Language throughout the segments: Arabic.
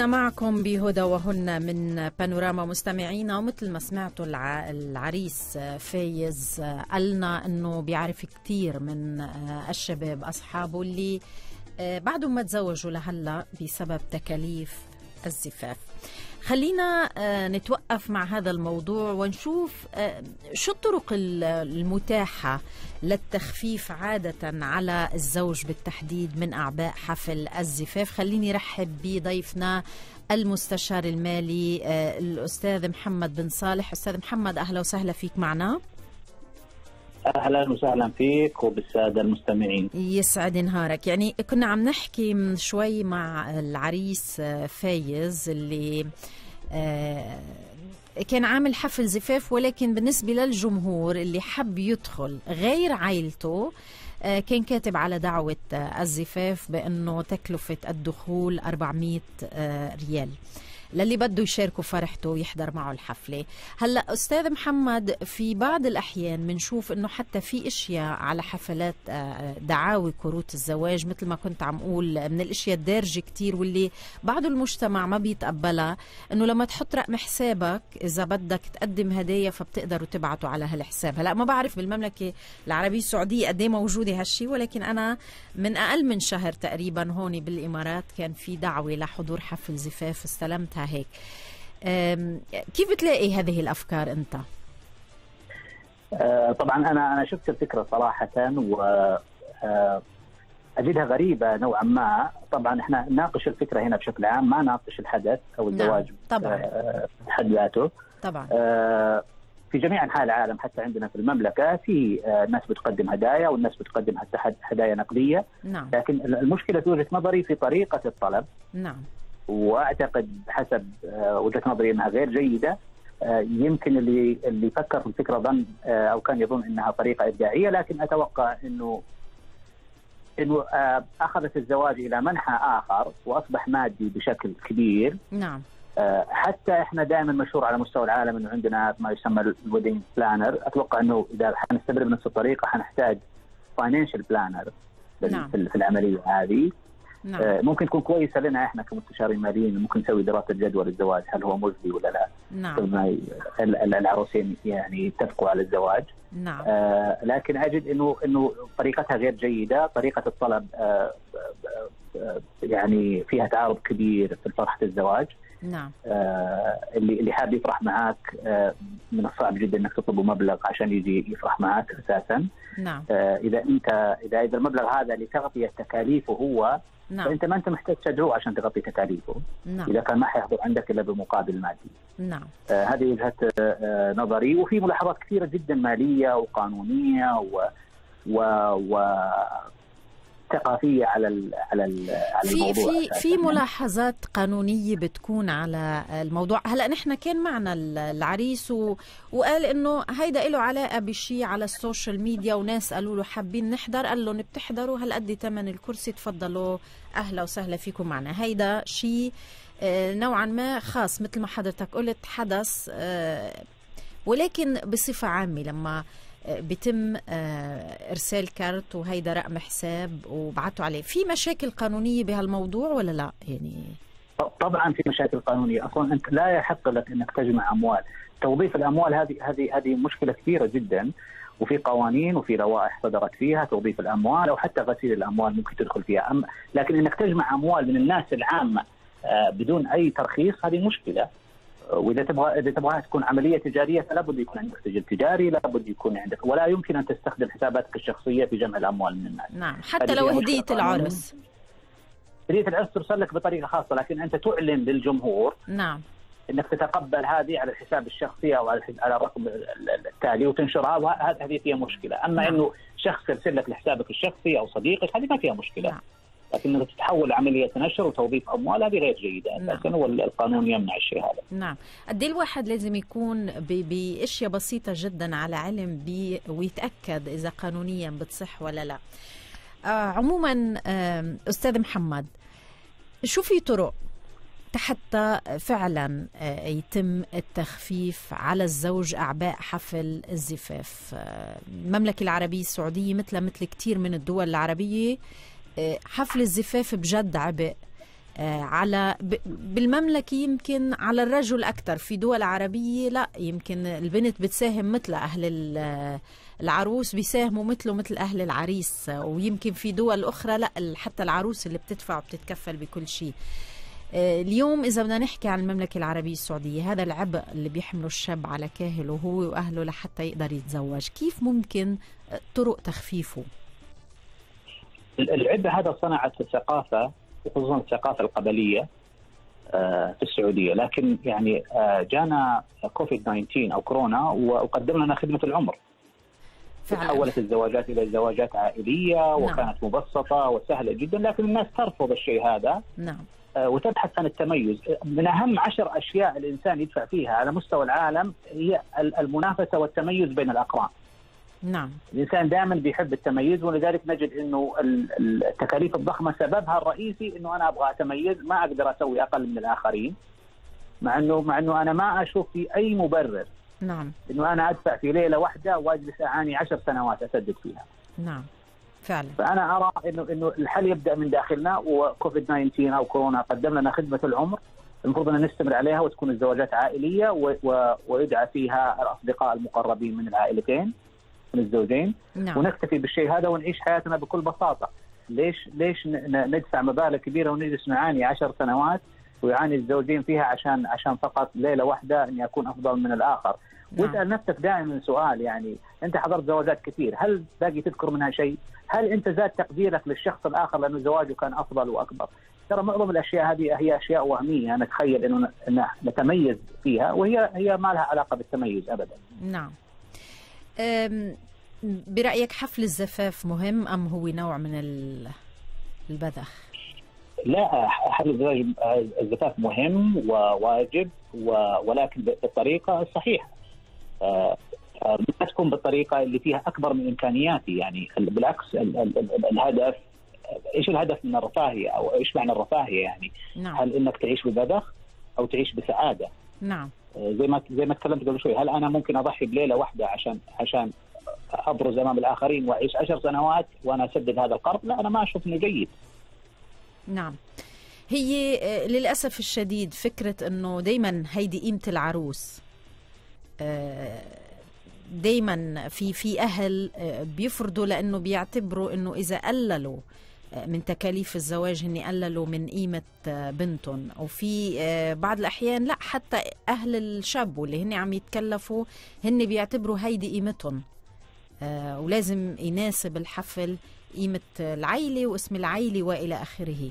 عدنا معكم بهدى وهن من بانوراما مستمعينا، ومثل ما سمعتوا العريس فايز قالنا انه بيعرف كتير من الشباب اصحابه اللي بعدهم ما تزوجوا لهلا بسبب تكاليف الزفاف. خلينا نتوقف مع هذا الموضوع ونشوف شو الطرق المتاحة للتخفيف عادة على الزوج بالتحديد من أعباء حفل الزفاف. خليني رحب بضيفنا المستشار المالي الأستاذ محمد بن صالح. أستاذ محمد، أهلا وسهلا فيك معنا. أهلا وسهلا فيك وبالسادة المستمعين. يسعد نهارك. يعني كنا عم نحكي من شوي مع العريس فايز اللي كان عامل حفل زفاف، ولكن بالنسبة للجمهور اللي حب يدخل غير عائلته كان كاتب على دعوة الزفاف بأنه تكلفة الدخول 400 ريال للي بده يشاركوا فرحته ويحضر معه الحفلة. هلأ أستاذ محمد، في بعض الأحيان بنشوف أنه حتى في إشياء على حفلات دعاوي كروت الزواج، مثل ما كنت عم أقول، من الإشياء الدارجة كتير واللي بعض المجتمع ما بيتقبلها، أنه لما تحط رقم حسابك إذا بدك تقدم هدايا فبتقدروا تبعتوا على هالحساب. هلأ ما بعرف بالمملكة العربية السعودية قد ايه موجودة هالشي، ولكن أنا من أقل من شهر تقريبا هون بالإمارات كان في دعوة لحضور حفل زفاف استلمتها هيك. كيف بتلاقي هذه الأفكار أنت؟ طبعا أنا شفت الفكرة صراحة وأجدها غريبة نوعا ما. طبعا احنا نناقش الفكرة هنا بشكل عام، ما نناقش الحدث أو الزواج طبعا بحد ذاته. طبعا في جميع أنحاء العالم، حتى عندنا في المملكة، في ناس بتقدم هدايا والناس بتقدم حتى هدايا نقدية. نعم. لكن المشكلة في وجهة نظري في طريقة الطلب. نعم. واعتقد حسب وجهة نظري انها غير جيدة. يمكن اللي فكر في الفكرة ظن او كان يظن انها طريقة ابداعية، لكن اتوقع انه اخذت الزواج الى منحى اخر واصبح مادي بشكل كبير. نعم. حتى احنا دائما مشهور على مستوى العالم انه عندنا ما يسمى الويدنج بلانر. اتوقع انه اذا حنستمر بنفس الطريقة حنحتاج فاينانشال بلانر في العملية هذه. نعم. ممكن تكون كويسة لنا احنا كمستشارين ماليين، ممكن نسوي دراسة جدوى للزواج، هل هو مجدي ولا لا. نعم. ثم العروسين يعني اتفقوا على الزواج. نعم. لكن اجد انه طريقتها غير جيدة. طريقة الطلب يعني فيها تعارض كبير في فرحة الزواج. نعم. اللي حاب يفرح معك من الصعب جدا انك تطلبه مبلغ عشان يجي يفرح معك اساسا. نعم. اذا المبلغ هذا لتغطية تكاليفه هو، نعم. فانت ما انت محتاج تدعوه عشان تغطي تكاليفه. نعم. اذا كان ما حيحضر عندك الا بمقابل مادي. نعم. هذه وجهة نظري. وفي ملاحظات كثيرة جدا مالية وقانونية و ثقافية على الموضوع. في ملاحظات قانونية بتكون على الموضوع. هلا نحن كان معنا العريس وقال انه هيدا له علاقة بشيء على السوشيال ميديا، وناس قالوا له حابين نحضر، قال لهم بتحضروا هالقد ثمن الكرسي، تفضلوا اهلا وسهلا فيكم معنا. هيدا شيء نوعا ما خاص مثل ما حضرتك قلت حدث، ولكن بصفة عامة لما بيتم ارسال كارت وهيدا رقم حساب وبعتوا عليه، في مشاكل قانونيه بهالموضوع ولا لا؟ يعني طبعا في مشاكل قانونيه. اصلا انت لا يحق لك انك تجمع اموال. توظيف الاموال هذه مشكله كبيره جدا، وفي قوانين وفي لوائح صدرت فيها توظيف الاموال، او حتى غسيل الاموال ممكن تدخل فيها. لكن انك تجمع اموال من الناس العامه بدون اي ترخيص، هذه مشكله. واذا تبغى تكون عمليه تجاريه فلا بد يكون عندك سجل تجاري، لا بد يكون عندك، ولا يمكن ان تستخدم حساباتك الشخصيه في جمع الاموال من الناس. نعم. حتى لو هديه العرس. هديه العرس ترسل لك بطريقه خاصه، لكن انت تعلن للجمهور. نعم. انك تتقبل هذه على الحساب الشخصي او على الرقم التالي وتنشرها، هذه فيها مشكله. اما نعم. انه شخص يرسل لك لحسابك الشخصي او صديقك، هذه ما فيها مشكله. نعم. لكن انك تتحول عمليه نشر وتوظيف اموال، هذه غير جيده اساسا. نعم. والقانون يمنع الشيء هذا. نعم. قد ايه الواحد لازم يكون باشياء بسيطه جدا على علم ويتاكد اذا قانونيا بتصح ولا لا. عموما استاذ محمد، شو في طرق حتى فعلا يتم التخفيف على الزوج أعباء حفل الزفاف؟ المملكة العربية السعودية مثل كتير من الدول العربية حفل الزفاف بجد عبء على بالمملكة يمكن على الرجل أكثر، في دول عربية لا، يمكن البنت بتساهم مثل أهل العروس بيساهموا مثله مثل أهل العريس، ويمكن في دول أخرى لا، حتى العروس اللي بتدفع وبتتكفل بكل شيء. اليوم إذا بدنا نحكي عن المملكة العربية السعودية، هذا العبء اللي بيحمله الشاب على كاهله هو وأهله لحتى يقدر يتزوج، كيف ممكن طرق تخفيفه؟ العبء هذا صنعت الثقافة، وخصوصا الثقافة القبلية في السعودية، لكن يعني جانا كوفيد 19 أو كورونا وقدم لنا خدمة العمر. تحولت الزواجات إلى زواجات عائلية وكانت مبسطة وسهلة جدا، لكن الناس ترفض الشيء هذا. نعم. وتبحث عن التميز. من أهم 10 أشياء الإنسان يدفع فيها على مستوى العالم هي المنافسة والتميز بين الأقران. نعم. الإنسان دائما بيحب التميز، ولذلك نجد إنه التكاليف الضخمة سببها الرئيسي إنه أنا أبغى أتميز، ما أقدر أسوي أقل من الآخرين، مع إنه أنا ما أشوف في أي مبرر. نعم. إنه أنا أدفع في ليلة واحدة وأجلس أعاني 10 سنوات أسدد فيها. نعم. فعلا. فأنا أرى إنه الحل يبدأ من داخلنا، وكوفيد 19 أو كورونا قدم لنا خدمة العمر، المفروض أن نستمر عليها وتكون الزواجات عائلية ويدعى فيها الأصدقاء المقربين من العائلتين من الزوجين. نعم. ونكتفي بالشيء هذا ونعيش حياتنا بكل بساطة. ليش ندفع مبالغ كبيرة ونجلس نعاني 10 سنوات ويعاني الزوجين فيها عشان فقط ليلة واحدة أن يكون أفضل من الآخر. واسأل نفسك دائما سؤال، يعني أنت حضرت زواجات كثير، هل باقي تذكر منها شيء؟ هل أنت زاد تقديرك للشخص الآخر لأنه زواجه كان أفضل وأكبر؟ ترى معظم الأشياء هذه هي أشياء وهمية نتخيل إنه نتميز فيها، وهي ما لها علاقة بالتميز أبدا. نعم. برأيك حفل الزفاف مهم أم هو نوع من البذخ؟ لا، حفل الزفاف مهم وواجب، ولكن بالطريقة الصحيحة. ما تكون بالطريقة اللي فيها أكبر من إمكانياتي. يعني بالعكس، الهدف، إيش الهدف من الرفاهية أو إيش معنى الرفاهية يعني؟ نعم. هل إنك تعيش ببذخ أو تعيش بسعادة؟ نعم. زي ما تكلمت قبل شوي، هل أنا ممكن أضحي بليلة واحدة عشان أبرز أمام الآخرين وأعيش 10 سنوات وأنا أسدد هذا القرض؟ لا، أنا ما أشوف إنه جيد. نعم. هي للأسف الشديد فكرة أنه دايما هيدي قيمة العروس. دايما في أهل بيفرضوا، لأنه بيعتبروا أنه إذا قللوا من تكاليف الزواج هني قللوا من قيمة بنتهم. وفي بعض الأحيان لا، حتى أهل الشاب واللي هني عم يتكلفوا هني بيعتبروا هيدي قيمتهم، ولازم يناسب الحفل قيمة العائلة واسم العائلة وإلى آخره.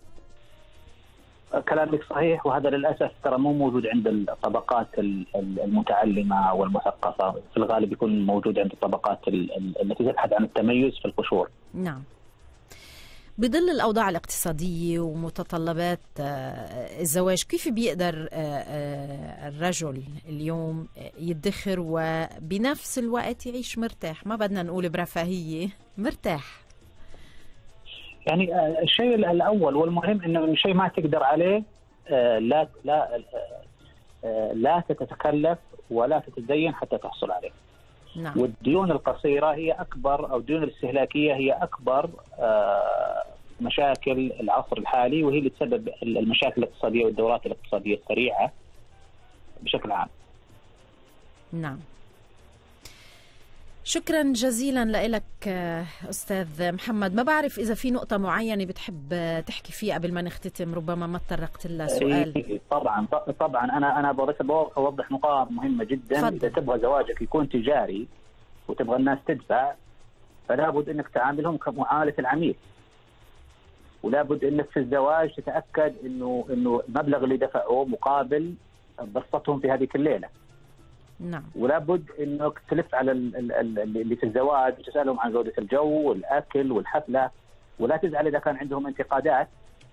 كلامك صحيح، وهذا للأسف ترى مو موجود عند الطبقات المتعلمة والمثقفة. في الغالب يكون موجود عند الطبقات التي تبحث عن التميز في القشور. نعم. بظل الأوضاع الاقتصادية ومتطلبات الزواج، كيف بيقدر الرجل اليوم يدخر وبنفس الوقت يعيش مرتاح؟ ما بدنا نقول برفاهية، مرتاح. يعني الشيء الأول والمهم إنه الشيء ما تقدر عليه لا تتكلف ولا تتدين حتى تحصل عليه. نعم. والديون القصيرة هي أكبر، أو الديون الاستهلاكية هي أكبر مشاكل العصر الحالي، وهي اللي تسبب المشاكل الاقتصادية والدورات الاقتصادية السريعة بشكل عام. نعم. شكرا جزيلا لك أستاذ محمد. ما بعرف إذا في نقطة معينة بتحب تحكي فيها قبل ما نختتم، ربما ما تطرقت لها سؤال. طبعا أنا بس أوضح نقاط مهمة جدا. فضل. إذا تبغى زواجك يكون تجاري وتبغى الناس تدفع، فلا بد أنك تعاملهم كمعاملة العميل، ولا بد أنك في الزواج تتأكد إنه المبلغ اللي دفعوه مقابل بسطتهم في هذه الليلة. نعم. ولا بد انك تلف على اللي في الزواج وتسالهم عن جوده الجو والاكل والحفله، ولا تزعل اذا كان عندهم انتقادات.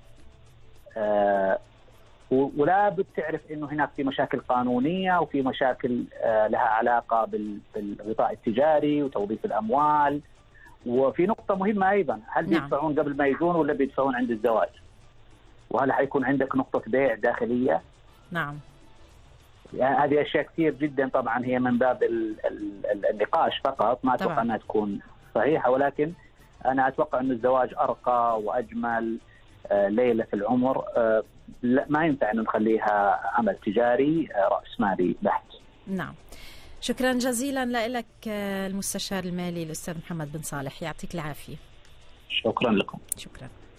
ولا بد تعرف انه هناك في مشاكل قانونيه وفي مشاكل لها علاقه بالغطاء التجاري وتوظيف الاموال. وفي نقطه مهمه ايضا، هل بيدفعون قبل ما يجون ولا بيدفعون عند الزواج؟ وهل حيكون عندك نقطه بيع داخليه؟ نعم. يعني هذه أشياء كثير جدا، طبعا هي من باب النقاش فقط، ما أتوقع أنها تكون صحيحة، ولكن أنا أتوقع أن الزواج أرقى وأجمل ليلة العمر ما ينفع أن نخليها عمل تجاري رأس مالي بحت. نعم. شكرا جزيلا لك المستشار المالي الأستاذ محمد بن صالح، يعطيك العافية. شكرا لكم. شكرا.